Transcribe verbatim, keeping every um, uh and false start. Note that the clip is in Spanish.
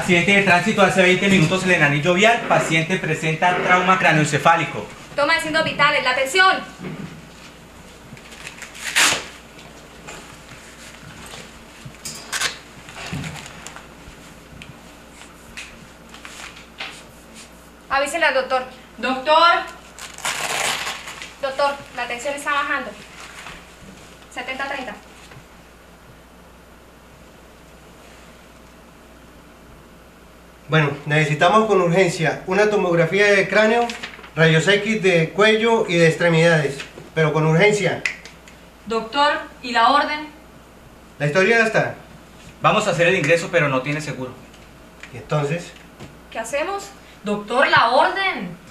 Accidente de tránsito hace veinte minutos en el anillo vial. Paciente presenta trauma craneoencefálico. Toma de signos vitales. La atención. Avísenle al doctor. Doctor. Doctor, la tensión está bajando. setenta treinta. Bueno, necesitamos con urgencia una tomografía de cráneo, rayos X de cuello y de extremidades, pero con urgencia. Doctor, ¿y la orden? La historia ya está. Vamos a hacer el ingreso, pero no tiene seguro. ¿Y entonces? ¿Qué hacemos? Doctor, la orden.